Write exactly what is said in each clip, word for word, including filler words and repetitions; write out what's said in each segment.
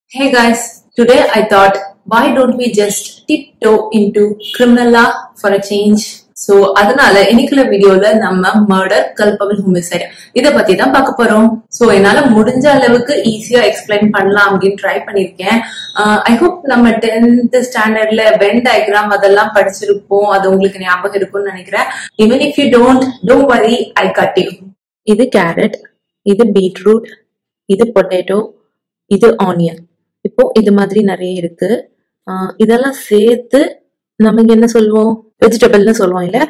Hey guys, today I thought, why don't we just tiptoe into criminal law for a change? So, அதனால இன்னைக்குள்ள வீடியோல நம்ம murder, culpable homicide இத பத்தி தான் பார்க்க போறோம். So, என்னால முடிஞ்ச அளவுக்கு ஈஸியா எக்ஸ்பிளைன் பண்ணலாம் அப்படின்னு ட்ரை பண்ணிருக்கேன். ஐ ஹோப் நம்ம tenth ஸ்டாண்டர்ட்ல Venn Diagram அதெல்லாம் படிச்சிருப்போம். அது உங்களுக்கு ஞாபகம் இருக்கும்னு நினைக்கிறேன். Even if you don't, don't worry, I cut you. இது கேரட், இது பீட்ரூட், இது பொட்டேட்டோ, இது ஆனியன். இப்போ இது மாதிரி நிறைய இருக்கு. இதெல்லாம் சேர்த்து நமக்கு என்ன சொல்லுவோம், வெஜிடபிள்னு சொல்லுவோம் இல்ல.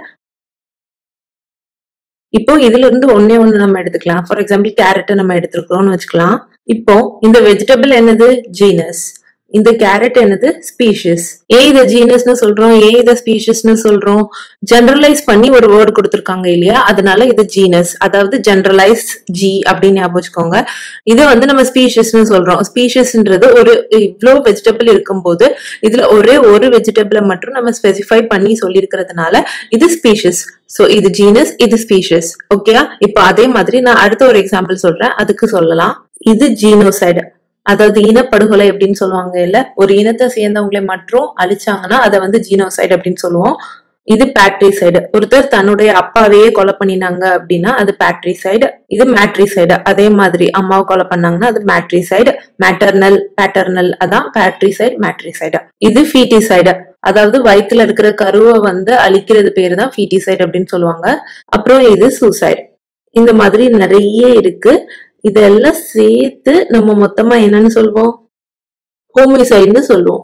இப்போ இதுல இருந்து ஒன்னே ஒண்ணு நம்ம எடுத்துக்கலாம். ஃபார் எக்ஸாம்பிள் கேரட்டை நம்ம எடுத்துக்கிறோம்னு வச்சுக்கலாம். இப்போ இந்த வெஜிடபிள் என்னது, ஜீனஸ். இந்த கேரட் என்னது, ஸ்பீஷிஸ். ஏன் இத ஜீனஸ்னு சொல்றோம், ஏன் இத ஸ்பீஷிஸ்னு சொல்றோம், ஜெனரலைஸ் பண்ணி ஒரு வேர்டு கொடுத்துருக்காங்க இல்லையா, அதனால இது ஜீனஸ், அதாவது ஜெனரலைஸ் ஜி அப்படின்னு ஞாபகம் வச்சுக்கோங்க. இது வந்து நம்ம ஸ்பீஷிஸ்னு சொல்றோம். ஸ்பீஷிஸ்ன்றது ஒரு இவ்வளவு வெஜிடபிள் இருக்கும்போது இதுல ஒரே ஒரு வெஜிடபிளை மட்டும் நம்ம ஸ்பெசிஃபை பண்ணி சொல்லி இருக்கிறதுனால இது ஸ்பீஷிஸ். சோ இது ஜீனஸ், இது ஸ்பீஷிஸ். ஓகேயா? இப்போ அதே மாதிரி நான் அடுத்த ஒரு எக்ஸாம்பிள் சொல்றேன், அதுக்கு சொல்லலாம். இது ஜீனோசைடு, அதாவது இனப்படுகொலை அப்படின்னு சொல்லுவாங்க இல்ல. ஒரு இனத்தை சேர்ந்தவங்களை மட்டும் அழிச்சாங்கன்னா அதை வந்து ஜீனோசைடு அப்படின்னு சொல்லுவோம். இது பேட்ரிசைடு, ஒருத்தர் தன்னுடைய அப்பாவையே கொலை பண்ணினாங்க அப்படின்னா அது பேட்ரிசைடு. இது மேட்ரிசைடு, அதே மாதிரி அம்மாவை கொலை பண்ணாங்கன்னா அது மேட்ரிசைடு. மேட்டர்னல், பேட்டர்னல், அதான் பேட்ரிசைடு, மேட்ரிசைடு. இது ஃபீட்டிசைடு, அதாவது வயிற்றுல இருக்கிற கருவை வந்து அழிக்கிறது பேரு தான் ஃபீட்டிசைடு அப்படின்னு சொல்லுவாங்க. அப்புறம் இது சூசைடு. இந்த மாதிரி நிறைய இருக்கு. இதெல்லாம் சேர்த்து நம்ம மொத்தமா என்னன்னு சொல்லுவோம், ஹோமிசைடுன்னு சொல்லுவோம்.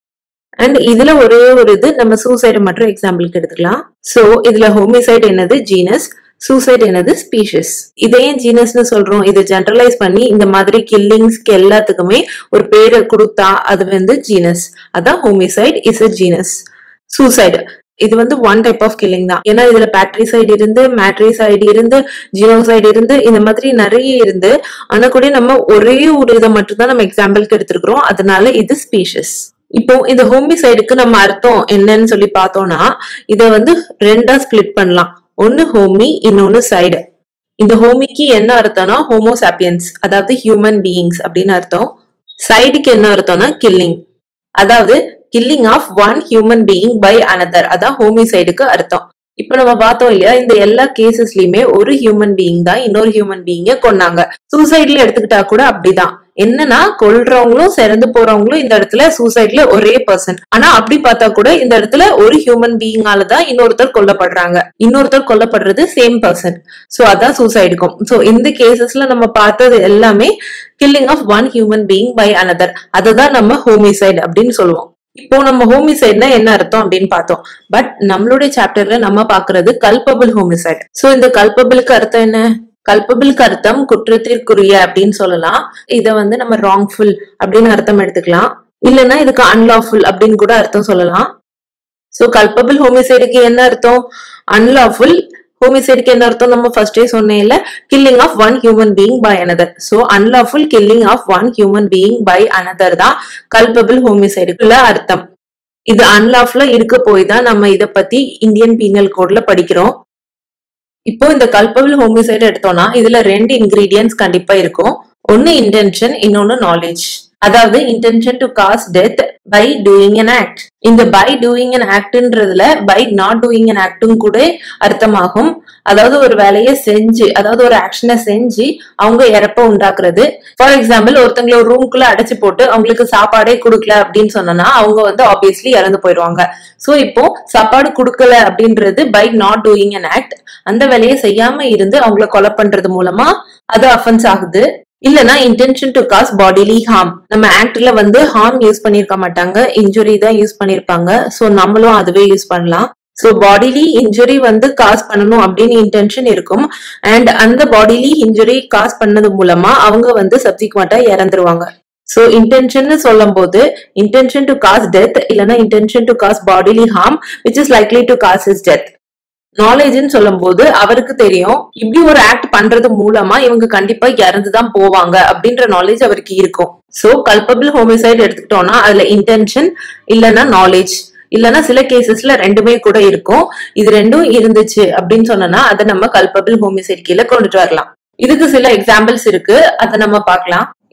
அண்ட் இதுல ஒரே ஒரு இது நம்ம சூசைடு மட்டும் எக்ஸாம்பிளுக்கு எடுத்துக்கலாம். சோ இதுல ஹோமிசைடு என்னது, ஜீனஸ். சூசைட் என்னது, ஸ்பீஷிஸ். இதையும் ஜீனஸ்னு சொல்றோம். இதை ஜெனரலைஸ் பண்ணி இந்த மாதிரி கில்லிங்ஸ்க்கு எல்லாத்துக்குமே ஒரு பேரை கொடுத்தா அது வந்து ஜீனஸ். அதான் homicide is a genus. Suicide இது வந்து ஒன் டைப் ஆஃப் கில்லிங் தான். ஏன்னா இதுல பேட்ரிசைடு இருந்து, மேட்ரிசைடு இருந்து, ஜீனோசைடு இருந்து, இந்த மாதிரி நிறைய இருந்து, ஆனா கூட நம்ம ஒரே ஒரு இதை மட்டும் தான் நம்ம எக்ஸாம்பிளுக்கு எடுத்திருக்கிறோம். அதனால இது ஸ்பீஷிஸ். இப்போ இந்த ஹோமிசைடுக்கு நம்ம அர்த்தம் என்னன்னு சொல்லி பார்த்தோம்னா இத வந்து ரெண்டா ஸ்பிளிட் பண்ணலாம். ஒன்னு ஹோமி, இன்னொன்னு சைடு. இந்த ஹோமிக்கு என்ன அர்த்தம்னா ஹோமோசாப்பியன்ஸ், அதாவது ஹியூமன் பீயிங்ஸ் அப்படின்னு அர்த்தம். சைடுக்கு என்ன அர்த்தம்னா கில்லிங், அதாவது killing of one human being by another, அதான் ஹோமிசைடுக்கு அர்த்தம். இப்ப நம்ம பார்த்தோம் இல்லையா, இந்த எல்லா கேசஸ்லயுமே ஒரு ஹியூமன் பீயிங் தான் இன்னொரு ஹியூமன் பீயிங்க கொன்னாங்க. சூசைட்ல எடுத்துக்கிட்டா கூட அப்படிதான். என்னன்னா கொல்றவங்களும் சிறந்து போறவங்களும் இந்த இடத்துல சூசைட்ல ஒரே பர்சன். ஆனா அப்படி பார்த்தா கூட இந்த இடத்துல ஒரு ஹியூமன் பீயிங்கால தான் இன்னொருத்தர் கொல்லப்படுறாங்க, இன்னொருத்தர் கொல்லப்படுறது சேம் பர்சன். சோ அதான் சூசைடுக்கும். சோ இந்த கேசஸ்ல நம்ம பார்த்தது எல்லாமே killing of one human being by another, அததான் நம்ம ஹோமிசைடு அப்படின்னு சொல்லுவோம். இப்போ நம்ம ஹோமிசைட்னா என்ன அர்த்தம் அப்படின்னு பார்த்தோம். பட் நம்மளுடைய சாப்டர்ல நம்ம பாக்குறது கல்பபிள் ஹோமிசைட். சோ இந்த கல்பபிளுக்கு அர்த்தம் என்ன, கல்பபிளுக்கு அர்த்தம் குற்றத்திற்குரிய அப்படின்னு சொல்லலாம். இத வந்து நம்ம ராங்ஃபுல் அப்படின்னு அர்த்தம் எடுத்துக்கலாம். இல்லைன்னா இதுக்கு அன்லாஃபுல் அப்படின்னு கூட அர்த்தம் சொல்லலாம். சோ கல்பபிள் ஹோமிசைடுக்கு என்ன அர்த்தம், அன்லாஃபுல். ஹோமிசைடுக்கு என்ன அர்த்தம் நம்ம ஃபர்ஸ்டே சொன்னேன்ல, killing of one human being by another. So unlawful killing of one human being by another தான் culpable homicideக்குள்ள அர்த்தம். இது அன்லாஃபுல்லா இருக்க போய் தான் நம்ம இத பத்தி இந்தியன் பீனல் கோட்ல படிக்கிறோம். இப்போ இந்த culpable homicide எடுத்தோம்னா இதுல ரெண்டு இன்கிரீடியன்ட்ஸ் கண்டிப்பா இருக்கும். ஒன்னு இன்டென்ஷன், இன்னொன்னு நாலேஜ். அதாவது intention to cause death by doing an act. இந்த பை டூயிங் an actன்றதுல பை நாட் டூயிங் an actம் கூட அர்த்தமாகும். அதாவது ஒரு வேலையை செஞ்சு, அதாவது ஒரு ஆக்ஷனை செஞ்சு அவங்க இறப்ப உண்டாக்குறது. ஃபார் எக்ஸாம்பிள் ஒருத்தங்களை ஒரு ரூம்குள்ள அடைச்சு போட்டு அவங்களுக்கு சாப்பாடே கொடுக்கல அப்படின்னு சொன்னா அவங்க வந்து ஆப்வியஸ்லி இறந்து போயிடுவாங்க. சோ இப்போ சாப்பாடு கொடுக்கல அப்படின்றது by not doing an act. அந்த வேலையை செய்யாம இருந்து அவங்களை கொலை பண்றது மூலமா அது அஃபென்ஸ் ஆகுது. இல்லனா intention to cause bodily harm. நம்ம ஆக்ட்ல வந்து ஹார்ம் யூஸ் பண்ணிருக்க மாட்டாங்க, இன்ஜுரி தான் யூஸ் பண்ணிருப்பாங்க. சோ நம்மளும் அதுவே யூஸ் பண்ணலாம். சோ பாடிலி இன்ஜுரி வந்து காஸ் பண்ணணும் அப்படின்னு இன்டென்ஷன் இருக்கும். அண்ட் அந்த பாடிலி இன்ஜுரி காஸ் பண்ணது மூலமா அவங்க வந்து சப்சிக்வெண்டா இறந்துருவாங்க. சோ இன்டென்ஷன் சொல்லும் போது இன்டென்ஷன் டு காஸ் டெத், இல்லனா intention to cause bodily harm which is likely to cause his death. நாலேஜ்னு சொல்லும் போது அவருக்கு தெரியும் இப்படி ஒரு ஆக்ட் பண்றது மூலமா இவங்க கண்டிப்பா இறந்துதான் போவாங்க அப்படின்ற நாலேஜ் அவருக்கு இருக்கும். சோ கல்பபிள் ஹோமிசைட் எடுத்துக்கிட்டோம்னா அதுல இன்டென்ஷன் இல்லனா நாலேஜ், இல்லனா சில கேசஸ்ல ரெண்டுமே கூட இருக்கும். இது ரெண்டும் இருந்துச்சு அப்படின்னு சொன்னா அதை நம்ம கல்பபிள் ஹோமிசைட் கீழே கொண்டுட்டு வரலாம். இதுக்கு சில எக்ஸாம்பிள்ஸ் இருக்கு, அதை நம்ம பார்க்கலாம்.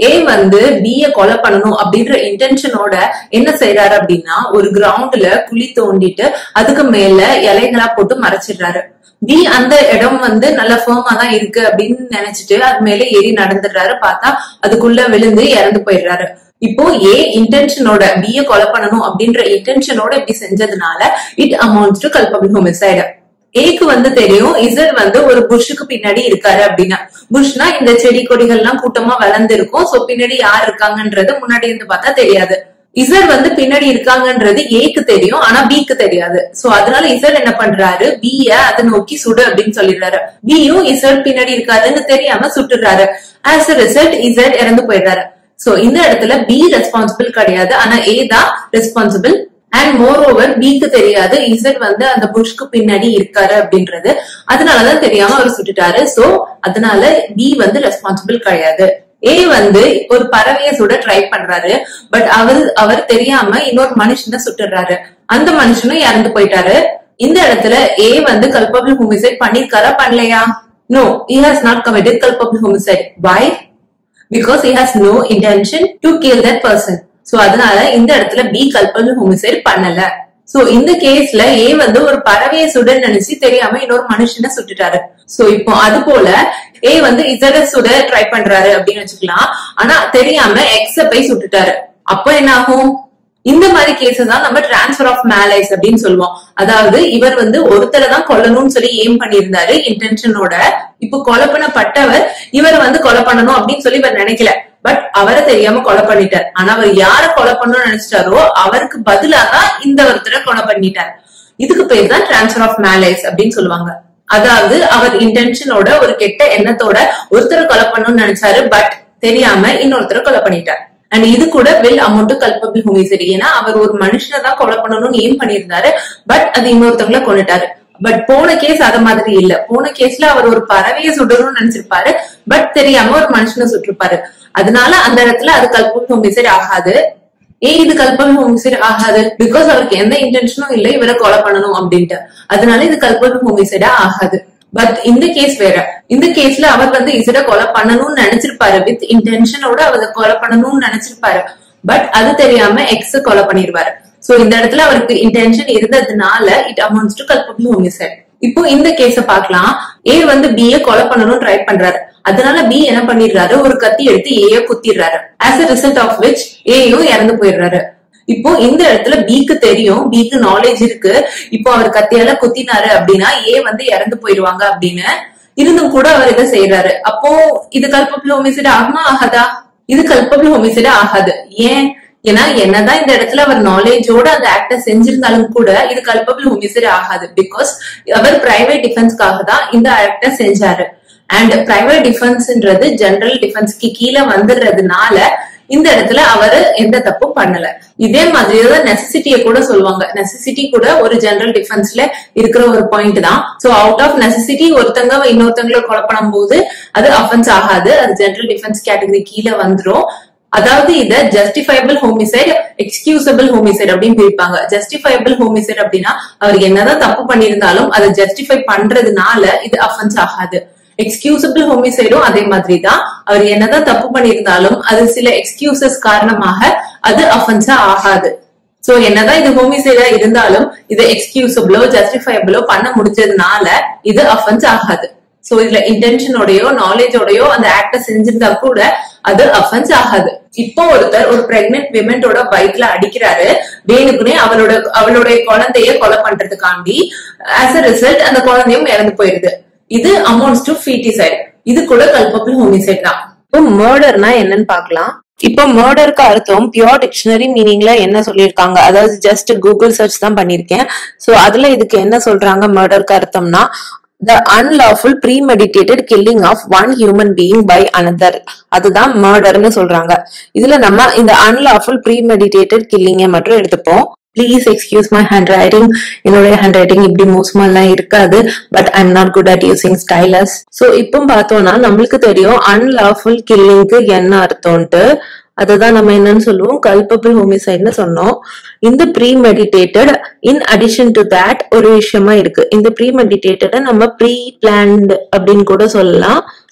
ஏ வந்து பிய கொலை பண்ணணும் அப்படின்ற இன்டென்ஷனோட என்ன செய்யறாரு அப்படின்னா ஒரு கிரவுண்ட்ல குழி தோண்டிட்டு அதுக்கு மேல இலைகளா போட்டு மறைச்சிடுறாரு. பி அந்த இடம் வந்து நல்ல ஃபர்மா தான் இருக்கு அப்படின்னு நினைச்சிட்டு அது மேல ஏறி நடந்துடுறாரு. பார்த்தா அதுக்குள்ள விழுந்து இறந்து போயிடுறாரு. இப்போ ஏ இன்டென்ஷனோட பிய கொலை பண்ணணும் அப்படின்ற இன்டென்ஷனோட இப்படி செஞ்சதுனால it amounts to culpable homicide. ஏக்கு வந்து தெரியும் இசட் வந்து ஒரு புஷ்ஷுக்கு பின்னாடி இருக்காரு அப்படின்னா. புஷ்னா இந்த செடி கொடிகள் எல்லாம் கூட்டமா வளர்ந்து இருக்கும். சோ பின்னாடி யார் இருக்காங்கன்றது முன்னாடி இருந்து பார்த்தா தெரியாது. இசட் வந்து பின்னாடி இருக்காங்கன்றது ஏக்கு தெரியும், ஆனா பிக்கு தெரியாது. சோ அதனால இசட் என்ன பண்றாரு, பிய அதை நோக்கி சுடு அப்படின்னு சொல்லிடுறாரு. பியும் இசட் பின்னாடி இருக்காதுன்னு தெரியாம சுட்டுறாரு. ஆஸ் அ ரிசல்ட் இசட் இறந்து போயிடுறாரு. சோ இந்த இடத்துல பி ரெஸ்பான்சிபிள் கிடையாது, ஆனா ஏ தான் ரெஸ்பான்சிபிள். அண்ட் மோர் ஓவர் பிக்கு தெரியாது இசட் வந்து அந்த புஷ்க்கு பின்னாடி இருக்காரு அப்படின்றது. அதனாலதான் தெரியாம அவர் சுட்டுட்டாரு. சோ அதனால பி வந்து ரெஸ்பான்சிபிள் கிடையாது. ஏ வந்து ஒரு பறவைய சுட ட்ரை பண்றாரு. பட் அவர் அவர் தெரியாம இன்னொரு மனுஷனை சுட்டுறாரு. அந்த மனுஷனும் இறந்து போயிட்டாரு. இந்த இடத்துல ஏ வந்து கல்பபிள் ஹோமிசைட் பண்ணிருக்காரா பண்ணலையா? No, he has not committed culpable homicide. Why? Because he has no intention to kill that person. So அதனால இந்த இடத்துல பி கல்பபிள் ஹோமிசைட் பண்ணல. சோ இந்த கேஸ்ல ஏ வந்து ஒரு பறவையை சுட நினைச்சு தெரியாம இன்னொரு மனுஷனை சுட்டுட்டாரு. சோ இப்போ அது போல ஏ வந்து இசட சுட ட்ரை பண்றாரு அப்படின்னு வச்சுக்கலாம். ஆனா தெரியாம எக்ஸ போய் சுட்டுட்டாரு. அப்போ என்ன ஆகும்? இந்த மாதிரி கேசஸ் தான் நம்ம டிரான்ஸ்பர் ஆஃப் மேலைஸ் அப்படின்னு சொல்லுவோம். அதாவது இவர் வந்து ஒருத்தரை தான் கொல்லணும்னு சொல்லி எய்ம் பண்ணியிருந்தாரு இன்டென்ஷனோட. இப்போ கொலை பண்ணப்பட்டவர் இவர் வந்து கொலை பண்ணணும் அப்படின்னு சொல்லி இவர் நினைக்கல. பட் அவரை தெரியாம கொலை பண்ணிட்டார். ஆனா அவர் யார கொலை பண்ணணும்னு நினைச்சிட்டாரோ அவருக்கு பதிலாக இந்த ஒருத்தரை கொலை பண்ணிட்டார். இதுக்கு பேர் தான் டிரான்ஸ்பர் ஆஃப் மேலைஸ் அப்படின்னு சொல்லுவாங்க. அதாவது அவர் இன்டென்ஷனோட ஒரு கெட்ட எண்ணத்தோட ஒருத்தரை கொலை பண்ணணும்னு நினைச்சாரு. பட் தெரியாம இன்னொருத்தரை கொலை பண்ணிட்டார். அண்ட் இது கூட will amount to culpable homicide. ஏன்னா அவர் ஒரு மனுஷனை தான் கொலை பண்ணணும்னு ஏம் பண்ணியிருந்தாரு. பட் அது இன்னொருத்தவங்களை கொண்டுட்டாரு. பட் போன கேஸ் அத மாதிரி இல்ல. போன கேஸ்ல அவர் ஒரு பறவையை சுடணும்னு நினைச்சிருப்பாரு. பட் தெரியாம ஒரு மனுஷனை சுட்டிருப்பாரு. அதனால அந்த இடத்துல அது கல்பபிள் ஹோமிசைட் ஆகாது. ஏன் இது கல்பபிள் ஹோமிசைட் ஆகாது? பிகாஸ் அவருக்கு எந்த இன்டென்ஷனும் இல்லை இவரை கொலை பண்ணணும் அப்படின்ட்டு. அதனால இது கல்பபிள் ஹோமிசைடா ஆகாது. பட் இந்த கேஸ் வேற. இந்த கேஸ்ல அவர் வந்து இசட கொலை பண்ணணும்னு நினைச்சிருப்பாரு. வித் இன்டென்ஷனோட அவர் கொலை பண்ணணும்னு நினைச்சிருப்பாரு. பட் அது தெரியாம எக்ஸ் கொலை பண்ணிருவாரு. சோ இந்த இடத்துல அவருக்கு இன்டென்ஷன் இருந்ததுனால it amounts to culpable homicide. இப்போ இந்த கேஸ பாக்கலாம். ஏ வந்து பிய கொலை பண்ணணும்னு ட்ரை பண்றாரு. அதனால பி என்ன பண்ணிடுறாரு, ஒரு கத்தி எடுத்து ஏ குத்திடுறாரு. As a result of which ஏயும் இறந்து போயிடுறாரு. இப்போ இந்த இடத்துல பிக்கு தெரியும், பிக்கு நாலேஜ் இருக்கு. இப்போ அவர் கத்தியால குத்தினாரு அப்படின்னா ஏ வந்து இறந்து போயிடுவாங்க அப்படின்னு இருந்தும் கூட அவர் இதை செய்யறாரு. அப்போ இது கல்பபிள் ஹோமிசைட் ஆகுமா ஆகாதா? இது கல்பபிள் ஹோமிசைட் ஆகாது. ஏன்? ஏன்னா என்னதான் இந்த இடத்துல அவர் நாலேஜோட அந்த ஆக்ட செஞ்சிருந்தாலும் கூட இது கல்பபிள் ஹோமிசைட் ஆகாது. பிகாஸ் அவர் பிரைவேட் டிஃபென்ஸ்க்காக தான் இந்த ஆக்ட செஞ்சாரு. அண்ட் பிரைவேட் டிஃபென்ஸ்ன்றது ஜெனரல் டிஃபென்ஸ்க்கு கீழே வந்துடுறதுனால இந்த இடத்துல அவரு எந்த தப்பும் பண்ணல. இதே மாதிரிதான் நெசசிட்டிய கூட சொல்லுவாங்க. நெசசிட்டி கூட ஒரு ஜெனரல் டிஃபென்ஸ்ல இருக்கிற ஒரு பாயிண்ட் தான். சோ அவுட் ஆஃப் நெசசிட்டி ஒருத்தங்க இன்னொருத்தங்களை கொலை பண்ணும் போது அது அஃபென்ஸ் ஆகாது. அது ஜெனரல் டிஃபென்ஸ் கேட்டகரி கீழே வந்துரும். அதாவது இத ஜஸ்டிஃபைபிள் ஹோமிசைட், எக்ஸ்கியூசபிள் ஹோமிசைட் அப்படின்னு பிரிப்பாங்க. ஜஸ்டிஃபைபிள் ஹோமிசைட் அப்படின்னா அவர் என்னதான் தப்பு பண்ணிருந்தாலும் அதை ஜஸ்டிஃபை பண்றதுனால இது அஃபென்ஸ் ஆகாது. எக்ஸ்கியூசபிள் ஹோமிசைடும் அதே மாதிரி தான். அவர் என்னதான் தப்பு பண்ணிருந்தாலும் அது சில எக்ஸ்கியூசஸ் காரணமாக அது அஃபென்ஸா ஆகாது. சோ என்னதான் இது ஹோமிசைடா இருந்தாலும் இது எக்ஸ்கியூசபிளோ ஜஸ்டிஃபைபிளோ பண்ண முடிஞ்சதுனால இது அஃபென்ஸ் ஆகாது. சோ இதுல இன்டென்ஷனோடயோ நாலேஜோடயோ அந்த ஆக்ட செஞ்சிருந்தா கூட அது அஃபென்ஸ் ஆகாது. இப்போ ஒருத்தர் ஒரு பிரெக்னென்ட் விமனோட வயிற்றுல அடிக்கிறாரு வேணுக்குனே அவளோட அவளுடைய குழந்தைய கொலை பண்றதுக்காண்டி. ஆஸ் அ ரிசல்ட் அந்த குழந்தையும் இறந்து போயிருது. இது அமௌண்ட்ஸ் டு ஃபீட்டிசைட். இது கூட கல்பபிள் ஹோமிசைட் தான். இப்போ மர்டர்னா என்னன்னு பாக்கலாம். இப்போ மர்டருக்கு அர்த்தம் பியூர் டிக்ஷனரி மீனிங்ல என்ன சொல்லியிருக்காங்க, அதாவது ஜஸ்ட் கூகுள் சர்ச் தான் பண்ணிருக்கேன். சோ அதுல இதுக்கு என்ன சொல்றாங்க மர்டருக்கு அர்த்தம்னா the unlawful premeditated killing of one human being by another. அதுதான் மர்டர்னு சொல்றாங்க. இதுல நம்ம இந்த unlawful premeditated killing மட்டும் எடுத்துப்போம். Please excuse my handwriting. என்னோட ஹேண்ட்ரைட்டிங் இப்படி மோசமாலாம் இருக்காது. But I am not good at using stylus. So இப்போ பார்த்தோம்னா நம்மளுக்கு தெரியும் அன்லாஃபுல் கில்லிங்க்கு என்ன அர்த்தம்ட்டு. அதுதான் நம்ம என்னன்னு சொல்லுவோம், கல்பபிள் ஹோமிசைட்னு சொன்னோம். இந்த premeditated in addition to that ஒரு விஷயமா இருக்கு. இந்த ப்ரீமெடிடேட்டட நம்ம ப்ரீ பிளான்ட் அப்படின்னு கூட சொல்லலாம்.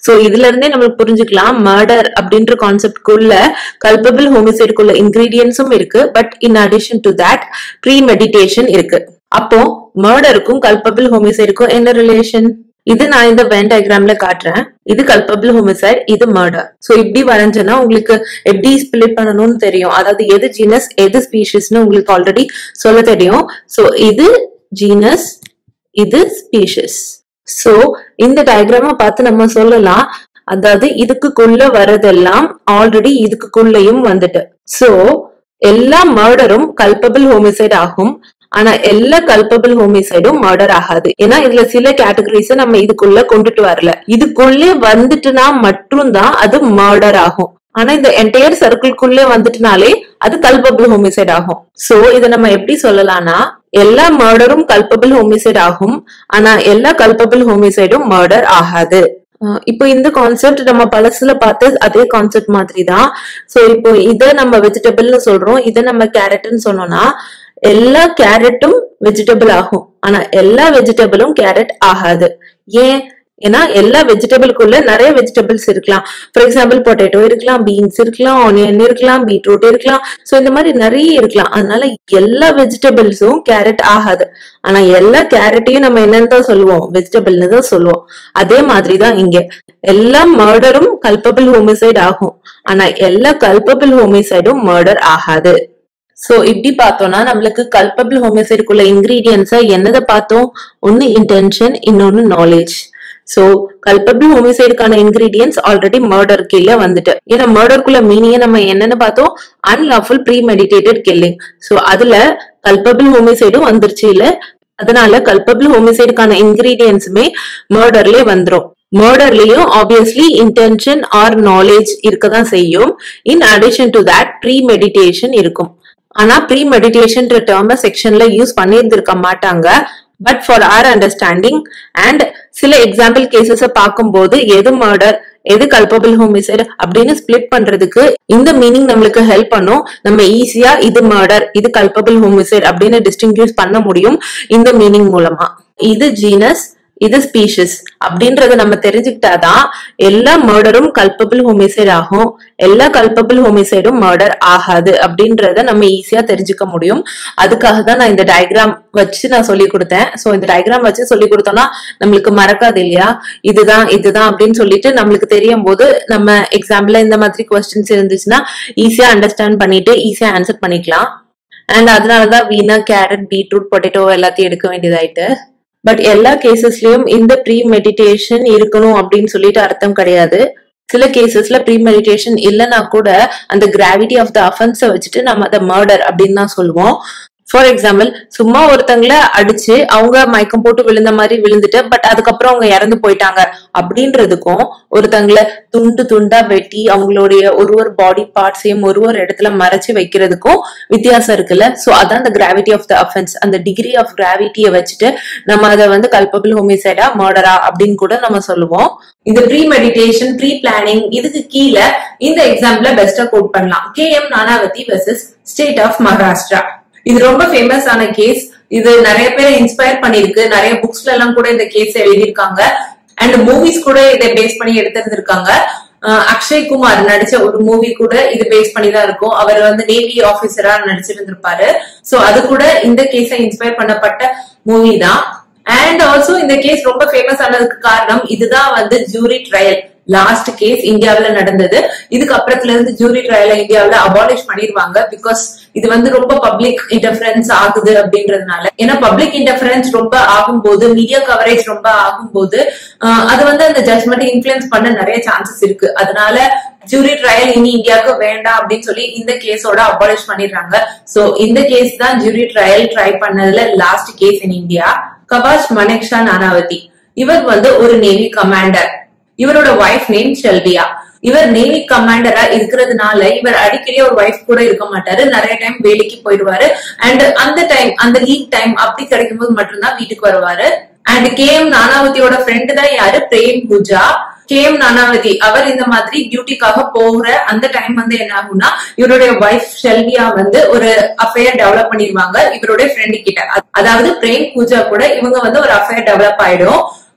சோ இதுல இருந்தே நம்மளுக்கு புரிஞ்சுக்கலாம் மர்டர் அப்படின்ற கான்செப்ட்குள்ள கல்பபிள் ஹோமிசைடுக்குள்ள இன்கிரீடியன்ஸும் இருக்கு, but in addition to that premeditation இருக்கு. அப்போ மர்டருக்கும் கல்பபிள் ஹோமிசைடுக்கும் என்ன ரிலேஷன்? இது நான் இந்த வென் டயக்ராம்ல காட்டுறேன். இது கல்பபிள் ஹோமிசைட், இது மர்டர். சோ இப்படி வரைஞ்சனா உங்களுக்கு எப்படி ஸ்பிளிட் பண்ணணும்னு தெரியும். அதாவது எது ஜீனஸ் எது ஸ்பீஷிஸ்னு உங்களுக்கு ஆல்ரெடி சொல்ல தெரியும். சோ இது ஜீனஸ், இது ஸ்பீஷிஸ். சோ இந்த டயக்ராம பார்த்து நம்ம சொல்லலாம், அதாவது இதுக்குள்ள வரதெல்லாம் ஆல்ரெடி இதுக்குள்ளேயும் வந்துட்டு. சோ எல்லா மர்டரும் கல்பபிள் ஹோமிசைட் ஆகும், ஆனா எல்லா கல்பபிள் ஹோமிசைடும் மர்டர் ஆகாது. ஏன்னா இதுல சில கேட்டகரிஸ் நம்ம இதுக்குள்ள கொண்டுட்டு வரல. இதுக்குள்ளே வந்துட்டுனா மட்டும்தான் அது மர்டர் ஆகும். ஆனா இந்த என்டையர் சர்க்கிள்குள்ளே வந்துட்டுனாலே அது கல்பபிள் ஹோமிசைட் ஆகும். சோ இத நம்ம எப்படி சொல்லலாம்னா, எல்லா மர்டரும் கல்பபிள் ஹோமிசைட் ஆகும், ஆனா எல்லா கல்பபிள் ஹோமிசைடும் மர்டர் ஆகாது. இப்போ இந்த கான்செப்ட் நம்ம பழசுல பார்த்து அதே கான்செப்ட் மாதிரி தான். சோ இப்போ இத நம்ம வெஜிடபிள்னு சொல்றோம், இத நம்ம கேரட்னு சொன்னோம்னா எல்லா கேரட்டும் வெஜிடபிள் ஆகும், ஆனா எல்லா வெஜிடபிளும் கேரட் ஆகாது. ஏன்? ஏன்னா எல்லா வெஜிடபிள்குள்ள நிறைய வெஜிடபிள்ஸ் இருக்கலாம். ஃபார் எக்ஸாம்பிள் பொட்டேட்டோ இருக்கலாம், பீன்ஸ் இருக்கலாம், ஆனியன் இருக்கலாம், பீட்ரூட் இருக்கலாம். சோ இந்த மாதிரி நிறைய இருக்கலாம். அதனால எல்லா வெஜிடபிள்ஸும் கேரட் ஆகாது. ஆனா எல்லா கேரட்டையும் நம்ம என்னன்னு தான் சொல்லுவோம்? வெஜிடபிள்னு தான் சொல்லுவோம். அதே மாதிரிதான் இங்க எல்லா மர்டரும் கல்பபிள் ஹோமிசைட் ஆகும், ஆனா எல்லா கல்பபிள் ஹோமிசைடும் மர்டர் ஆகாது. சோ இப்படி பார்த்தோம்னா நம்மளுக்கு கல்பபிள் ஹோமிசைடுக்குள்ள இன்கிரீடியன்ஸா என்னதை பார்த்தோம்? ஒன்னு இன்டென்ஷன், இன்னொன்னு நாலேஜ். சோ கல்பபிள் ஹோமிசைடுக்கான இன்கிரீடியன்ஸ் ஆல்ரெடி மர்டர் கீழே வந்துட்டு. ஏன்னா மர்டருக்குள்ள மீனிங்க நம்ம என்னன்னு பார்த்தோம்? Unlawful premeditated killing. So அதுல கல்பபிள் ஹோமிசைடும் வந்துருச்சு இல்ல, அதனால கல்பபிள் ஹோமிசைடுக்கான இன்கிரீடியன்ஸுமே மர்டர்லயே வந்துரும். மர்டர்லயும் ஆப்வியஸ்லி இன்டென்ஷன் ஆர் நாலேஜ் இருக்கதான் செய்யும். In addition to that premeditation இருக்கும். ஆனா ப்ரீ மெடிடேஷன் டேர்ம செக்ஷன்ல யூஸ் பண்ணியிருந்திருக்க மாட்டாங்க. But for our understanding and சில எக்ஸாம்பிள் கேசஸ் பார்க்கும்போது எது மர்டர் எது கல்பபிள் ஹோமிசைட் அப்படின்னு ஸ்பிளிட் பண்றதுக்கு இந்த மீனிங் நம்மளுக்கு ஹெல்ப் பண்ணும். நம்ம ஈஸியா இது மர்டர் இது கல்பபிள் ஹோமிசைட் அப்படின்னு டிஸ்டிங்விஷ் பண்ண முடியும் இந்த மீனிங் மூலமா. இது ஜீனஸ், இது ஸ்பீஷிஸ் அப்படின்றத நம்ம தெரிஞ்சுக்கிட்டாதான் எல்லா மர்டரும் கல்பபிள் ஹோமிசைட் ஆகும், எல்லா கல்பபிள் ஹோமிசைடும் மர்டர் ஆகாது அப்படின்றத நம்ம ஈஸியா தெரிஞ்சுக்க முடியும். அதுக்காக தான் நான் இந்த டயக்ராம் வச்சு நான் சொல்லி கொடுத்தேன். சோ இந்த டயக்ராம் வச்சு சொல்லி கொடுத்தோம்னா நம்மளுக்கு மறக்காது இல்லையா? இதுதான் இதுதான் அப்படின்னு சொல்லிட்டு நம்மளுக்கு தெரியும் போது நம்ம எக்ஸாம்பிள்ல இந்த மாதிரி கொஸ்டின்ஸ் இருந்துச்சுன்னா ஈஸியா அண்டர்ஸ்டாண்ட் பண்ணிட்டு ஈஸியா ஆன்சர் பண்ணிக்கலாம். அண்ட் அதனாலதான் வீணா கேரட், பீட்ரூட், பொட்டேட்டோ எல்லாத்தையும் எடுக்க வேண்டியதாயிட்டு. பட் எல்லா கேசஸ்லயும் இந்த ப்ரீ மெடிடேஷன் இருக்கணும் அப்படின்னு சொல்லிட்டு அர்த்தம் கிடையாது. சில கேசஸ்ல ப்ரீ மெடிடேஷன் இல்லைன்னா கூட அந்த கிராவிட்டி ஆஃப் த அஃபென்ஸை வச்சுட்டு நம்ம அதை மர்டர் அப்படின்னு தான் சொல்லுவோம். ஃபார் எக்ஸாம்பிள் சும்மா ஒருத்தங்களை அடிச்சு அவங்க மயக்கம் போட்டு விழுந்த மாதிரி விழுந்துட்டு பட் அதுக்கப்புறம் அவங்க இறந்து போயிட்டாங்க அப்படின்றதுக்கும் ஒருத்தங்களை துண்டு துண்டா வெட்டி அவங்களுடைய ஒரு ஒரு பாடி பார்ட்ஸையும் ஒரு ஒரு இடத்துல மறைச்சு வைக்கிறதுக்கும் வித்தியாசம் இருக்குல்ல. சோ அதான் அந்த கிராவிட்டி ஆஃப் த அஃபென்ஸ், அந்த டிகிரி ஆஃப் கிராவிட்டியை வச்சுட்டு நம்ம அதை வந்து கல்பபிள் ஹோமிசைடா மர்டரா அப்படின்னு கூட நம்ம சொல்லுவோம். இந்த ப்ரீ மெடிடேஷன் ப்ரீ பிளானிங் இதுக்கு கீழே இந்த எக்ஸாம்பிள பெஸ்டா கோட் பண்ணலாம். K M Nanavati versus state of Maharashtra. இது ரொம்ப ஃபேமஸ் ஆன கேஸ். இது நிறைய பேரை இன்ஸ்பயர் பண்ணிருக்கு. நிறைய புக்ஸ்ல எல்லாம் கூட இந்த கேஸ் எழுதியிருக்காங்க. அண்ட் மூவிஸ் கூட இதை பேஸ் பண்ணி எடுத்திருந்திருக்காங்க. அக்ஷய் குமார் நடிச்ச ஒரு மூவி கூட இது பேஸ் பண்ணி தான் இருக்கும். அவர் வந்து நேவி ஆபீசரா நடிச்சிருந்திருப்பாரு. சோ அது கூட இந்த கேஸை இன்ஸ்பயர் பண்ணப்பட்ட மூவி தான். அண்ட் ஆல்சோ இந்த கேஸ் ரொம்ப ஃபேமஸ் ஆனதுக்கு காரணம் இதுதான் வந்து ஜூரி ட்ரையல். லாஸ்ட் கேஸ் இந்தியாவில நடந்தது. இதுக்கு அப்புறத்துல இருந்து ஜூரி ட்ரையல இந்தியாவில அபாலிஷ் பண்ணிருவாங்க. பிகாஸ் இது வந்து ரொம்ப பப்ளிக் இன்டர்ஃபரன்ஸ் ஆகுது அப்படின்றதுனால. ஏன்னா பப்ளிக் இன்டர்ஃபரன்ஸ் ரொம்ப ஆகும்போது, மீடியா கவரேஜ் ரொம்ப ஆகும்போது அது வந்து அந்த ஜட்மெண்ட் இன்ஃபுளுன்ஸ் பண்ண நிறைய சான்சஸ் இருக்கு. அதனால ஜூரி ட்ரையல் இனி இந்தியாவுக்கு வேண்டாம் அப்படின்னு சொல்லி இந்த கேஸோட அபாலிஷ் பண்ணிடுறாங்க. சோ இந்த கேஸ் தான் ஜூரி ட்ரையல் ட்ரை பண்ணதுல last case in India. Kawas Manekshaw Nanavati இவர் வந்து ஒரு நேவி கமாண்டர். இவரோட வைஃப் நேம் ஷெல்வியா. இவர் நேவி கமாண்டரா இருக்கிறதுனால இவர் அடிக்கடி ஒரு வைஃப் கூட இருக்க மாட்டாரு. நிறைய டைம் வேலைக்கு போயிடுவாரு. அண்ட் அந்த டைம் அந்த லீவ் டைம் அப்படி கிடைக்கும் போது மட்டும்தான் வீட்டுக்கு வருவாரு. அண்ட் கே எம் நானாவதியோட ஃப்ரெண்டு தான் யாரு? பிரேம் பூஜா. கே எம் நானாவதி அவர் இந்த மாதிரி டியூட்டிக்காக போகிற அந்த டைம் வந்து என்ன ஆகும்னா இவருடைய வைஃப் ஷெல்வியா வந்து ஒரு அஃபேர் டெவலப் பண்ணிருவாங்க இவருடைய ஃப்ரெண்டு கிட்ட. அதாவது பிரேம் பூஜா கூட இவங்க வந்து ஒரு அஃபேர் டெவலப் ஆயிடும்.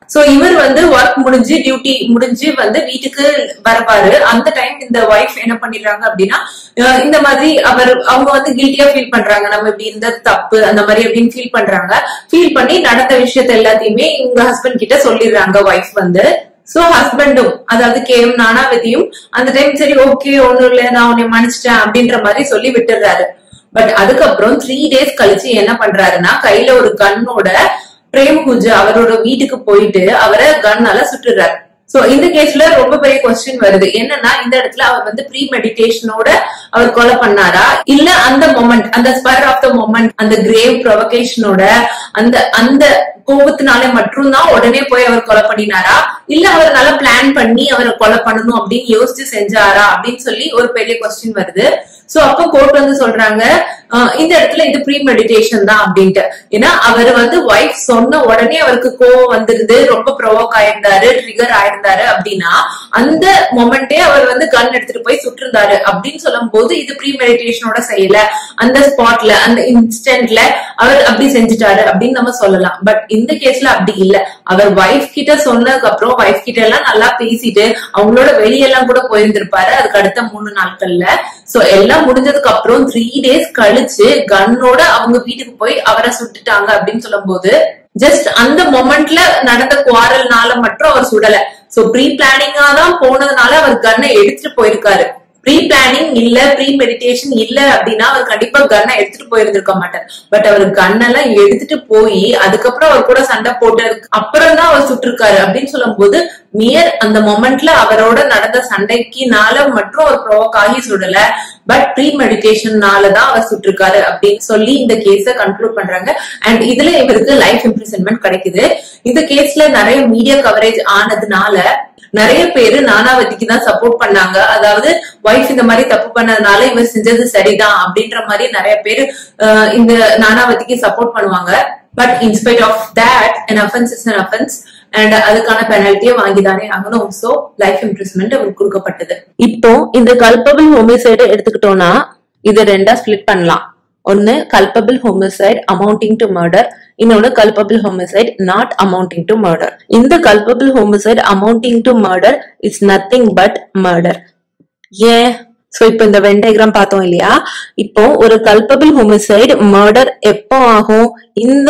சோ இவர் வந்து ஒர்க் முடிஞ்சு டியூட்டி முடிஞ்சு வந்து வீட்டுக்கு வரப்பாரு. அந்த டைம் இந்த ஒய்ஃப் என்ன பண்ணிடுறாங்க அப்படின்னா இந்த மாதிரி அவர் அவங்க வந்து கில்ட்டியா ஃபீல் பண்றாங்க, நம்ம இப்படி இருந்தது தப்பு அந்த மாதிரி அப்படின்னு ஃபீல் பண்றாங்க. ஃபீல் பண்ணி நடந்த விஷயத்த எல்லாத்தையுமே இவங்க ஹஸ்பண்ட் கிட்ட சொல்லிடுறாங்க ஒய்ஃப் வந்து. சோ ஹஸ்பண்டும் அதாவது கேம் நானாவதியும் அந்த டைம் சரி ஓகே ஒண்ணும் இல்ல நான் உன்னை மன்னிச்சிட்டேன் அப்படின்ற மாதிரி சொல்லி விட்டுறாரு. பட் அதுக்கப்புறம் த்ரீ டேஸ் கழிச்சு என்ன பண்றாருன்னா கையில ஒரு கன்னோட பிரேம் பூஜை அவரோட வீட்டுக்கு போயிட்டு அவரை கன்னால சுட்டுறாரு. சோ இந்த கேஸ்ல ரொம்ப பெரிய கொஸ்டின் வருது என்னன்னா இந்த இடத்துல அவர் வந்து ப்ரீ மெடிடேஷனோட அவர் கொலை பண்ணாரா இல்ல அந்த மொமெண்ட் அந்த ஸ்பர் ஆஃப் த மொமெண்ட் அந்த கிரேவ் ப்ரொவகேஷனோட அந்த அந்த கோபத்தினால மட்டும்தான் உடனே போய் அவர் கொலை பண்ணினாரா இல்ல அவர் நல்லா பிளான் பண்ணி அவரை கொலை பண்ணணும் அப்படின்னு யோசிச்சு செஞ்சாரா அப்படின்னு சொல்லி ஒரு பெரிய கொஸ்டின் வருது. சோ அப்ப கோர்ட் வந்து சொல்றாங்க இந்த இடத்துல இது ப்ரீ மெடிடேஷன் தான் அப்படின்ட்டு. ஏன்னா அவர் வந்து ஒய்ஃப் சொன்ன உடனே அவருக்கு கோவம் வந்துருது, ரொம்ப ப்ரொவோக் ஆயிருந்தாரு, ட்ரிகர் ஆயிருந்தாரு அப்படின்னா அந்த மொமெண்டே அவர் வந்து கன் எடுத்துட்டு போய் சுட்டிருந்தாரு அப்படின்னு சொல்லும் போது இது ப்ரீ மெடிடேஷனோட செய்யல, அந்த ஸ்பாட்ல அந்த இன்ஸ்டன்ட்ல அவர் அப்படி செஞ்சுட்டாரு அப்படின்னு நம்ம சொல்லலாம். பட் இந்த கேஸ்ல அப்படி இல்ல. அவர் ஒய்ஃப் கிட்ட சொன்னதுக்கு அப்புறம் ஒய்ஃப் கிட்ட எல்லாம் நல்லா பேசிட்டு அவங்களோட வெளியெல்லாம் கூட போயிருந்திருப்பாரு அதுக்கு அடுத்த மூணு நாட்கள்ல. சோ எல்லாம் முடிஞ்சதுக்கு அப்புறம் த்ரீ டேஸ் கழிச்சு கன்னோட அவங்க வீட்டுக்கு போய் அவரை சுட்டுட்டாங்க அப்படின்னு சொல்லும் போது ஜஸ்ட் அந்த மொமெண்ட்ல நடந்த குவாரல்னால மட்டும் அவர் சுடல. சோ ப்ரீ பிளானிங்கா தான் போனதுனால அவர் கன்னை எடுத்துட்டு போயிருக்காரு. ப்ரீ பிளானிங் இல்ல ப்ரீ மெடிடேஷன் இல்ல அப்படின்னா அவர் கண்டிப்பா கன்னை எடுத்துட்டு போயிருந்திருக்க மாட்டார். பட் அவர் கன்னெல்லாம் எடுத்துட்டு போய் அதுக்கப்புறம் அவர் கூட சண்டை போட்டு அப்புறம் தான் அவர் சுட்டிருக்காரு அப்படின்னு சொல்லும் போது மியர் அந்த மொமெண்ட்ல அவரோட நடந்த சண்டைக்குனால மட்டும் அவர் ப்ரோவோக் ஆகி சுடல, பட் ப்ரீ மெடிடேஷன்னாலதான் அவர் சுட்டிருக்காரு அப்படின்னு சொல்லி இந்த கேஸ கன்க்ளூட் பண்றாங்க. அண்ட் இதுல இவருக்கு லைஃப் இம்ப்ரிசன்மெண்ட் கிடைக்குது. இந்த கேஸ்ல நிறைய மீடியா கவரேஜ் ஆனதுனால நிறைய பேரு நானாவதிக்கு தான் சப்போர்ட் பண்ணாங்க. அதாவது ஒய்ஃப் இந்த மாதிரி தப்பு பண்ணதுனால இவர் செஞ்சது சரிதான் அப்படின்ற மாதிரி நிறைய பேரு இந்த நானாவதிக்கு சப்போர்ட் பண்ணுவாங்க. But in spite of that an offense is an offense and அதுக்கான பெனல்ட்டியை வாங்கிதானே ஆகணும். சோ லைஃப் இம்ப்ரிசன்மெண்ட் அவருக்கு கொடுக்கப்பட்டது. இப்போ இந்த கல்பபிள் ஹோமிசைடு எடுத்துக்கிட்டோம்னா இதை ரெண்டா ஸ்பிளிட் பண்ணலாம். ஒன்னு culpable homicide amounting to murder, இன்னொன்னு culpable homicide not amounting to murder. இந்த culpable homicide amounting to murder is nothing but murder. ஏன்? சோ இப்போ இந்த வென் டயக்ராம் பார்த்தோம் இல்லையா, இப்போ ஒரு கல்பபிள் ஹோமிசைட் மர்டர் எப்போ ஆகும்? இந்த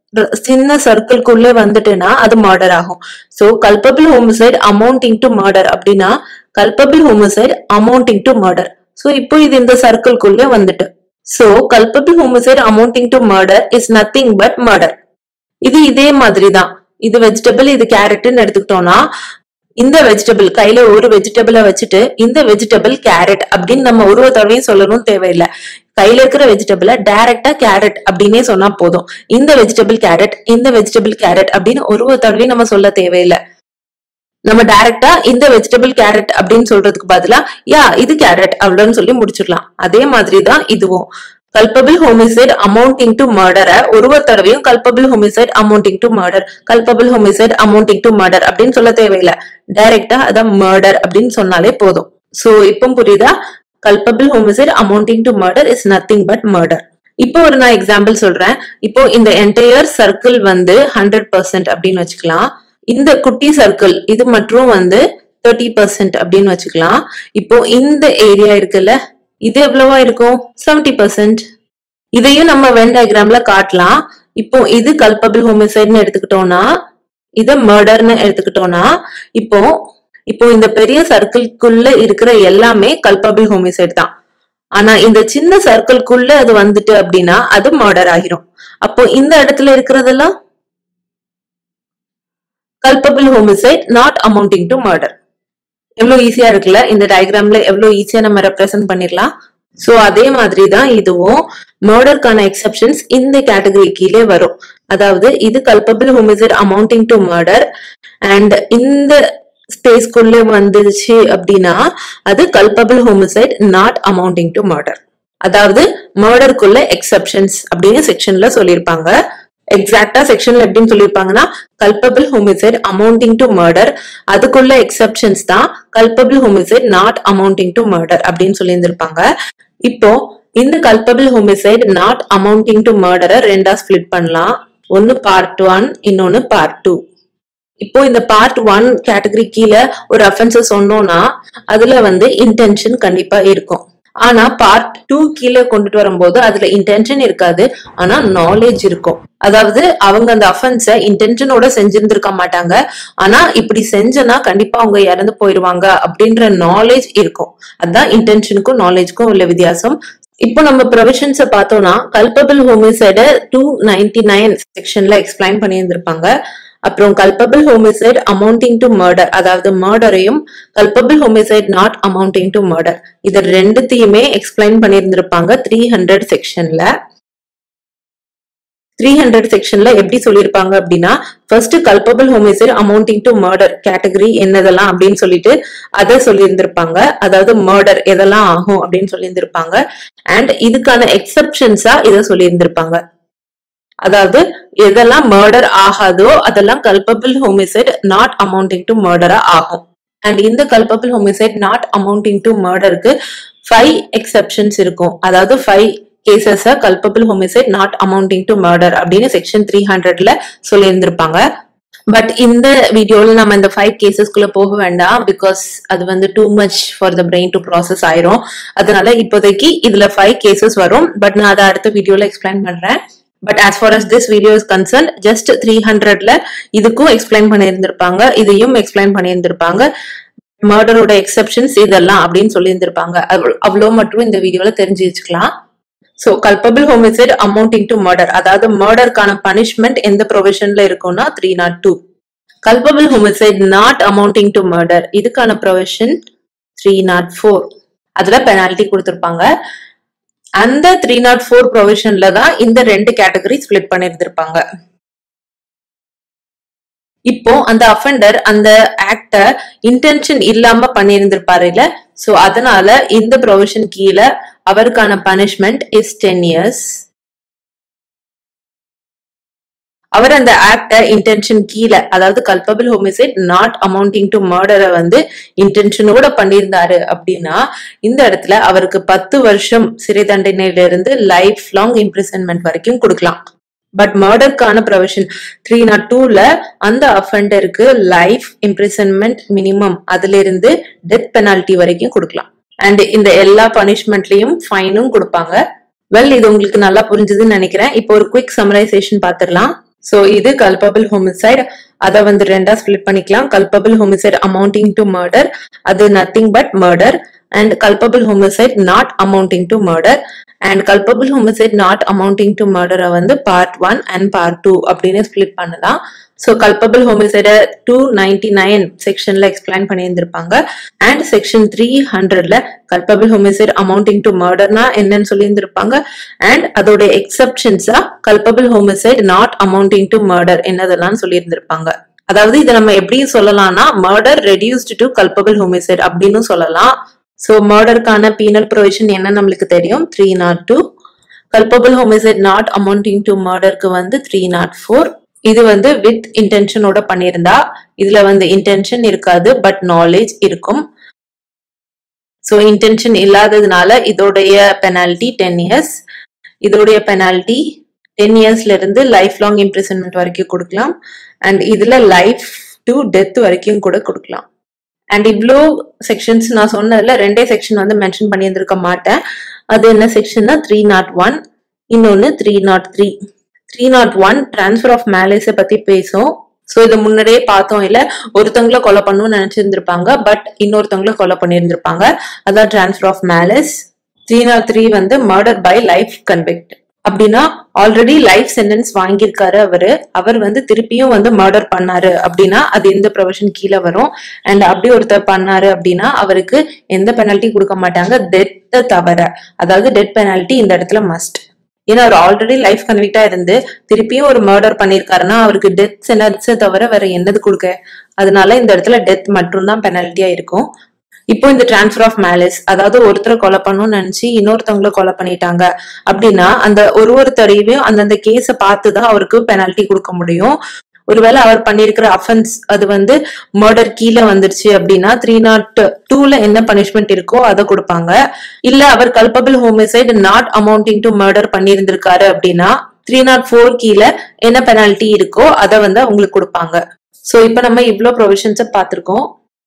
சின்ன சர்க்கிள்குள்ளே வந்துட்டுனா அது மர்டர் ஆகும். So culpable homicide amounting to murder அப்படின்னா culpable homicide amounting to murder. So இப்போ இது இந்த சர்க்கிள்குள்ளே வந்துட்டு So, culpable homicide amounting to murder is nothing but murder. இது இதே மாதிரி தான். இது வெஜிடபிள், இது கேரட்னு எடுத்துக்கிட்டோம்னா இந்த வெஜிடபிள் கையில ஒரு வெஜிடபிளை வச்சுட்டு இந்த வெஜிடபிள் கேரட் அப்படின்னு நம்ம ஒரு தடவையும் சொல்லணும் தேவையில்லை. கையில இருக்கிற வெஜிடபிளை டைரக்டா கேரட் அப்படின்னே சொன்னா போதும். இந்த வெஜிடபிள் கேரட், இந்த வெஜிடபிள் கேரட் அப்படின்னு ஒரு ஒரு தடவையும் நம்ம சொல்ல தேவையில்லை. நம்ம டைரக்டா இந்த வெஜிடபிள் கேரட் அப்படின்னு சொல்றதுக்கு பதிலா யா இது கேரட் அவ்வளவுன்னு சொல்லி முடிச்சிடலாம். அதே மாதிரிதான் இதுவும் கல்பபிள் ஹோமிசைட் அமௌண்டிங் டு மர்டரை ஒரு ஒரு தடவையும் culpable homicide amounting to murder, culpable homicide amounting to murder அப்படின்னு சொல்ல தேவையில்லை. டைரக்டா அதான் மர்டர் அப்படின்னு சொன்னாலே போதும். சோ இப்போ புரியுதா? Culpable homicide amounting to murder is nothing but murder. இப்போ ஒரு நான் எக்ஸாம்பிள் சொல்றேன். இப்போ இந்த என்டையர் சர்க்கிள் வந்து ஹண்ட்ரட் பர்சன்ட் அப்படின்னு வச்சுக்கலாம். இந்த குட்டி சர்க்கிள் இது மற்றும் வந்து தேர்ட்டி பர்சன்ட் அப்படின்னு வச்சுக்கலாம். இப்போ இந்த ஏரியா இருக்குல்ல, இது எவ்வளவா இருக்கும்? Seventy percent. இதையும் நம்ம வென் டயக்ராம்ல காட்டலாம். இப்போ இது கல்பபிள் ஹோமிசைட்னு எடுத்துக்கிட்டோம்னா இத மர்டர்னு எடுத்துக்கிட்டோம்னா இப்போ இப்போ இந்த பெரிய சர்க்கிள்குள்ள இருக்கிற எல்லாமே கல்பபிள் ஹோமிசைட் தான். ஆனா இந்த சின்ன சர்க்கிள்குள்ள அது வந்துட்டு அப்படின்னா அது மர்டர் ஆகிரும். அப்போ இந்த இடத்துல இருக்கிறதெல்லாம் culpable homicide not amounting to murder. எவ்வளவு ஈஸியா இருக்குல்ல? இந்த டயக்ராம்ல எவ்வளவு ஈஸியா நம்ம ரெப்ரசென்ட் பண்ணிடலாம். சோ அதே மாதிரி தான் இதுவும் மர்டருக்கான எக்ஸெப்ஷன்ஸ் இந்த கேட்டகரி கீழே வரும். அதாவது இது culpable homicide amounting to murder and இந்த ஸ்பேஸ்க்குள்ள வந்துச்சு அப்படின்னா அது culpable homicide not amounting to murder. அதாவது மர்டருக்குள்ள எக்ஸெப்ஷன்ஸ் அப்படின்னு செக்ஷன்ல சொல்லியிருப்பாங்க. எக்ஸாக்டா செக்ஷன்ல எப்படின்னு சொல்லிருப்பாங்கன்னா culpable homicide amounting to murder, அதுக்குள்ள எக்ஸெப்ஷன்ஸ் தான் culpable homicide not amounting to murder அப்படின்னு சொல்லி இருந்திருப்பாங்க. இப்போ இந்த culpable homicide not amounting to மர்டரை ரெண்டா ஸ்பிளிட் பண்ணலாம். ஒன்னு பார்ட் ஒன், இன்னொன்னு பார்ட் டூ. இப்போ இந்த பார்ட் ஒன் கேட்டகரி கீழே ஒரு அஃபென்ஸ் சொன்னோம்னா அதுல வந்து இன்டென்ஷன் கண்டிப்பா இருக்கும். ஆனா பார்ட் டூ கீழே கொண்டுட்டு வரும்போது அதுல இன்டென்ஷன் இருக்காது, ஆனா நாலேஜ் இருக்கும். அதாவது அவங்க அந்த அஃபென்ஸ இன்டென்ஷனோட செஞ்சிருந்திருக்க மாட்டாங்க, ஆனா இப்படி செஞ்சனா கண்டிப்பா அவங்க இறந்து போயிருவாங்க அப்படின்ற நாலேஜ் இருக்கும். அதுதான் இன்டென்ஷனுக்கும் நாலேஜ்க்கும் உள்ள வித்தியாசம். இப்போ நம்ம ப்ரொவிஷன்ஸ பார்த்தோம்னா கல்பபிள் ஹோமிசைட டூ நைன்டி நைன் செக்ஷன்ல எக்ஸ்பிளைன் பண்ணியிருந்திருப்பாங்க. அப்புறம் culpable homicide amounting to murder, அதாவது மர்டரையும் culpable homicide not amounting to murder, இது ரெண்டுத்தையுமே எக்ஸ்பிளைன் பண்ணியிருந்திருப்பாங்க த்ரீ ஹண்ட்ரட் செக்ஷன்ல. த்ரீ ஹண்ட்ரட் செக்ஷன்ல எப்படி சொல்லியிருப்பாங்க அப்படின்னா, first culpable homicide amounting to murder category என்னதெல்லாம் அப்படின்னு சொல்லிட்டு அதை சொல்லியிருந்திருப்பாங்க. அதாவது மர்டர் எதெல்லாம் ஆகும் அப்படின்னு சொல்லியிருந்திருப்பாங்க. அண்ட் இதுக்கான எக்ஸப்ஷன்ஸா இதை சொல்லியிருந்திருப்பாங்க. அதாவது எதெல்லாம் மர்டர் ஆகாதோ அதெல்லாம் culpable homicide not amounting to மர்டரா ஆகும். அண்ட் இந்த culpable homicide not amounting to மர்டருக்கு ஃபைவ் எக்ஸப்ஷன்ஸ் இருக்கும். அதாவது five cases culpable homicide not amounting to murder அப்படின்னு செக்ஷன் த்ரீ ஹண்ட்ரட்ல சொல்லியிருந்திருப்பாங்க. பட் இந்த வீடியோல நம்ம இந்த ஃபைவ் கேசஸ்குள்ள போக வேண்டாம், பிகாஸ் அது வந்து too much for the brain to process ஆயிரும். அதனால இப்போதைக்கு இதுல ஃபைவ் கேசஸ் வரும், பட் நான் அதை அடுத்த வீடியோல எக்ஸ்பிளைன் பண்றேன். But as far as this video is concerned, just three ஹண்ட்ரட்ல இதுக்கும் எக்ஸ்பிளைன் பண்ணியிருந்திருப்பாங்க, இதையும் எக்ஸ்பிளைன் பண்ணியிருந்திருப்பாங்க, மர்டரோட எக்ஸப்ஷன்ஸ் இதெல்லாம் அப்படின்னு சொல்லியிருந்திருப்பாங்க. அவ்வளோ மட்டும் இந்த வீடியோல தெரிஞ்சு வச்சுக்கலாம். So culpable homicide amounting to murder, அதாவது மர்டருக்கான பனிஷ்மெண்ட் எந்த ப்ரொவிஷன்ல இருக்கும்னா three naught two. Culpable homicide not amounting to murder, இதுக்கான ப்ரொவிஷன் த்ரீ நாட் ஃபோர். அதுல பெனால்டி கொடுத்திருப்பாங்க. அந்த த்ரீ நாட் ஃபோர் ப்ரொவிஷன்ல தான் இந்த ரெண்டு கேட்டகரி ஸ்பிளிட் பண்ணிருந்திருப்பாங்க. இப்போ அந்த அஃபெண்டர் அந்த ஆக்ட இன்டென்ஷன் இல்லாம பண்ணியிருந்திருப்பாரு இல்ல, சோ அதனால இந்த ப்ரொவிஷன் கீழே அவருக்கான பனிஷ்மெண்ட் இஸ் டென் இயர்ஸ். அவர் அந்த ஆக்ட இன்டென்ஷன் கீழே, அதாவது culpable homicide not amounting to மர்டரை வந்து இன்டென்ஷனோட பண்ணியிருந்தாரு அப்படின்னா இந்த இடத்துல அவருக்கு பத்து வருஷம் சிறை தண்டனையில இருந்து லைஃப் லாங் இம்ப்ரிசன்மெண்ட் வரைக்கும் கொடுக்கலாம். பட் மர்டருக்கான ப்ரொவிஷன் த்ரீ நாட் டூல அந்த அஃபெண்டருக்கு லைஃப் இம்ப்ரிசன்மெண்ட் மினிமம், அதுல இருந்து டெத் பெனால்டி வரைக்கும் கொடுக்கலாம். அண்ட் இந்த எல்லா பனிஷ்மெண்ட்லயும் ஃபைனும் கொடுப்பாங்க. வெல், இது உங்களுக்கு நல்லா புரிஞ்சதுன்னு நினைக்கிறேன். இப்போ ஒரு குவிக் சம்மரைசேஷன் பாத்துடலாம். சோ இது கல்பபிள் ஹோமிசைட், அதை வந்து ரெண்டா ஸ்பிளிட் பண்ணிக்கலாம். Culpable homicide amounting to murder, அது nothing but murder. And culpable homicide not amounting to murder. And culpable homicide not amounting to மர்டரை வந்து part one and part two அப்படின்னு ஸ்பிளிட் பண்ணலாம். So culpable ஹோமிசைட two ninety nine செக்ஷன்ல explain பண்ணியிருந்திருப்பாங்க. And section three ஹண்ட்ரட்ல culpable homicide amounting to மர்டர்னா என்னன்னு சொல்லியிருந்திருப்பாங்க. அண்ட் அதோட எக்ஸப்ஷன்ஸா culpable homicide not amounting to murder என்னதெல்லாம் சொல்லியிருந்திருப்பாங்க. அதாவது இதை நம்ம எப்படி சொல்லலாம்னா murder reduced to culpable homicide அப்படின்னு சொல்லலாம். சோ மர்டருக்கான பீனல் ப்ரொவிஷன் என்ன நம்மளுக்கு தெரியும், three naught two. Culpable homicide not amounting to மர்டருக்கு வந்து த்ரீ நாட் ஃபோர். இது வந்து வித் இன்டென்ஷனோட பண்ணியிருந்தா இதுல வந்து இன்டென்ஷன் இருக்காது, பட் நாலேஜ் இருக்கும். சோ இன்டென்ஷன் இல்லாததுனால இதோடைய பெனால்டி டென் இயர்ஸ். இதோடைய பெனால்டி டென் இயர்ஸ்ல இருந்து லைஃப் லாங் இம்ப்ரிசன்மெண்ட் வரைக்கும் கொடுக்கலாம். அண்ட் இதுல லைஃப் டு டெத் வரைக்கும் கூட கொடுக்கலாம். அண்ட் இவ்வளோ செக்ஷன்ஸ் நான் சொன்னதுல ரெண்டே செக்ஷன் வந்து மென்ஷன் பண்ணியிருந்திருக்க மாட்டேன். அது என்ன செக்ஷன்னா த்ரீ நாட் ஒன், இன்னொன்னு three naught three. Three naught one transfer of மேலேஸை பத்தி பேசும். சோ இதை முன்னாடியே பார்த்தோம் இல்ல, ஒருத்தவங்களை கொலை பண்ணணும்னு நினைச்சிருந்திருப்பாங்க, பட் இன்னொருத்தவங்களை கொலை பண்ணியிருந்திருப்பாங்க, அதான் transfer of malice. Three naught three வந்து மர்டர் பை லைஃப் கன்விக்ட். அப்படின்னா ஆல்ரெடி லைஃப் சென்டென்ஸ் வாங்கியிருக்காரு அவரு, அவர் வந்து திருப்பியும் வந்து மர்டர் பண்ணாரு அப்படின்னா அது எந்த ப்ரொவிஷன் கீழே வரும். அண்ட் அப்படி ஒருத்தர் பண்ணாரு அப்படின்னா அவருக்கு எந்த பெனால்ட்டி கொடுக்க மாட்டாங்க, டெத்தை தவிர. அதாவது டெத் பெனால்ட்டி இந்த இடத்துல மஸ்ட். ஏன்னா அவர் ஆல்ரெடி லைஃப் கன்விக்டா இருந்து திருப்பியும் ஒரு மர்டர் பண்ணிருக்காருன்னா அவருக்கு டெத் சென்டென்ஸை தவிர வேற என்னது கொடுக்க. அதனால இந்த இடத்துல டெத் மட்டும் தான் பெனால்ட்டியா இருக்கும். இப்போ இந்த டிரான்ஸ்பர் ஆஃப் மேலிஸ், அதாவது ஒருத்தரை கொலை பண்ணணும்னு நினைச்சு இன்னொருத்தவங்களை கொலை பண்ணிட்டாங்க அப்படின்னா அந்த ஒரு ஒருத்தரையும் அந்தந்த கேஸை பார்த்துதான் அவருக்கு பெனால்ட்டி கொடுக்க முடியும். ஒருவேளை அவர் பண்ணிருக்கிற அஃபென்ஸ் அது வந்து மர்டர் கீழே வந்துருச்சு அப்படின்னா த்ரீ நாட் டூல என்ன பனிஷ்மெண்ட் இருக்கோ அதை கொடுப்பாங்க. இல்ல அவர் culpable homicide not amounting to murder பண்ணியிருந்திருக்காரு அப்படின்னா த்ரீ நாட் ஃபோர் கீழே என்ன பெனால்ட்டி இருக்கோ அதை வந்து அவங்களுக்கு கொடுப்பாங்க. சோ இப்போ நம்ம இவ்ளோ ப்ரொவிஷன்ஸை பார்த்திருக்கோம்.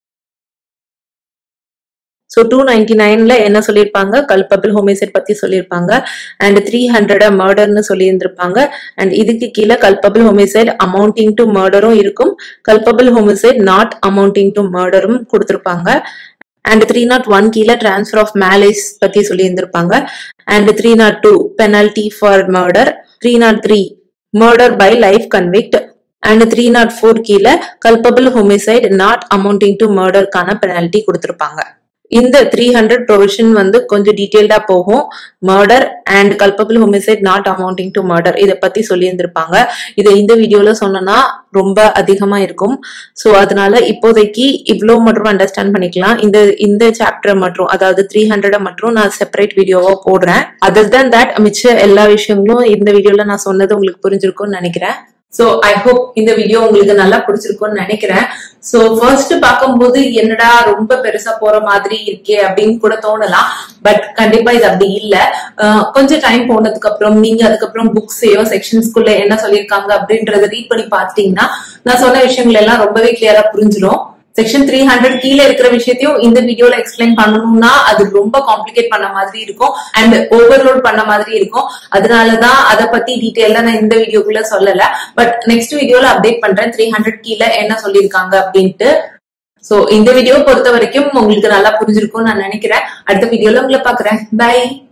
So two ninety-nine ல என்ன சொல்லிருப்பாங்க, culpable homicide பத்தி சொல்லிருப்பாங்க, and three hundred murder னு சொல்லியிருந்திருப்பாங்க, and இதுக்கு கீழே culpable homicide amounting to murderம் இருக்கும், culpable homicide not amounting to murderம் கொடுத்திருப்பாங்க, and three oh one கீழே transfer of malice பத்தி சொல்லியிருந்திருப்பாங்க, and three oh two penalty for murder, three oh three murder by life convict, and three oh four கீழே culpable homicide not amounting to murder கான penalty கொடுத்திருப்பாங்க. இந்த three hundred provision வந்து கொஞ்சம் டீடைல்டா போகும். Murder and culpable homicide not amounting to murder இதை பத்தி சொல்லி இருந்திருப்பாங்க. இதை இந்த வீடியோல சொன்னா ரொம்ப அதிகமா இருக்கும். சோ அதனால இப்போதைக்கு இவ்ளோ மட்டும் அண்டர்ஸ்டாண்ட் பண்ணிக்கலாம். இந்த இந்த சாப்டர் மட்டும், அதாவது த்ரீ ஹண்ட்ரட் மட்டும் நான் செப்பரேட் வீடியோவா போடுறேன். அதர் தேன் தட் மிச்ச எல்லா விஷயங்களும் இந்த வீடியோல நான் சொன்னது உங்களுக்கு புரிஞ்சிருக்கும்னு நினைக்கிறேன். சோ ஐ ஹோப் இந்த வீடியோ உங்களுக்கு நல்லா பிடிச்சிருக்கும்னு நினைக்கிறேன். சோ ஃபர்ஸ்ட் பார்க்கும்போது என்னடா ரொம்ப பெருசா போற மாதிரி இருக்கே அப்படின்னு கூட தோணலாம். பட் கண்டிப்பா இது அப்படி இல்ல. கொஞ்சம் டைம் போனதுக்கு அப்புறம் நீங்க அதுக்கப்புறம் புக்ஸையோ செக்ஷன்ஸ்குள்ள என்ன சொல்லியிருக்காங்க அப்படின்றத ரீட் பண்ணி பாத்தீங்கன்னா நான் சொன்ன விஷயங்கள் எல்லாம் ரொம்பவே கிளியரா புரிஞ்சிடும். செக்ஷன் த்ரீ ஹண்ட்ரட் கீழே இருக்கிற விஷயத்தையும் இந்த வீடியோல எக்ஸ்பிளைன் பண்ணணும்னா அது ரொம்ப காம்ப்ளிகேட் பண்ண மாதிரி இருக்கும் அண்ட் ஓவர்லோட் பண்ண மாதிரி இருக்கும். அதனாலதான் அதை பத்தி டீடைலா நான் இந்த வீடியோக்குள்ள சொல்லல. பட் நெக்ஸ்ட் வீடியோல அப்டேட் பண்றேன் த்ரீ ஹண்ட்ரட் கீழே என்ன சொல்லியிருக்காங்க அப்படின்ட்டு. சோ இந்த வீடியோ பொறுத்த வரைக்கும் உங்களுக்கு நல்லா புரிஞ்சிருக்கும்னு நான் நினைக்கிறேன். அடுத்த வீடியோல உங்களை பாக்குறேன். பை.